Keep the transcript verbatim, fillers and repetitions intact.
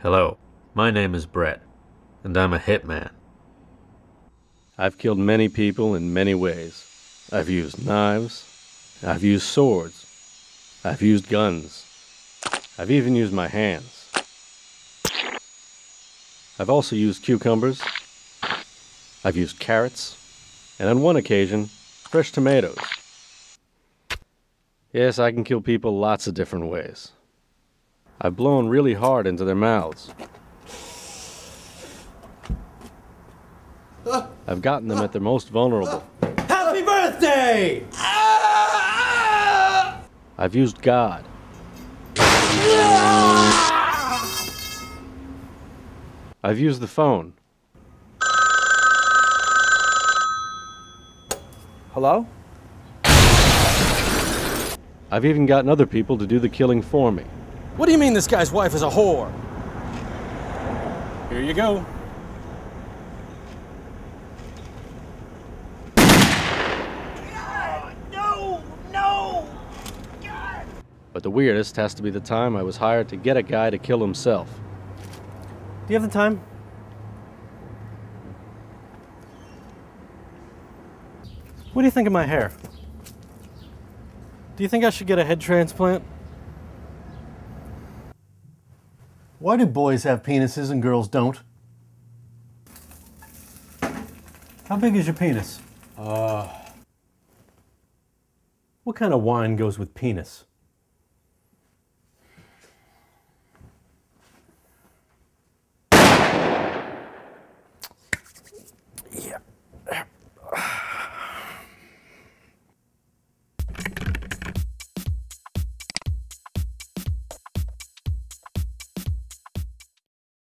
Hello, my name is Brett, and I'm a hitman. I've killed many people in many ways. I've used knives. I've used swords. I've used guns. I've even used my hands. I've also used cucumbers. I've used carrots. And on one occasion, fresh tomatoes. Yes, I can kill people lots of different ways. I've blown really hard into their mouths. I've gotten them at their most vulnerable. Happy birthday! I've used God. I've used the phone. Hello? I've even gotten other people to do the killing for me. What do you mean this guy's wife is a whore? Here you go. No! No! God! But the weirdest has to be the time I was hired to get a guy to kill himself. Do you have the time? What do you think of my hair? Do you think I should get a head transplant? Why do boys have penises and girls don't? How big is your penis? Uh. What kind of wine goes with penis?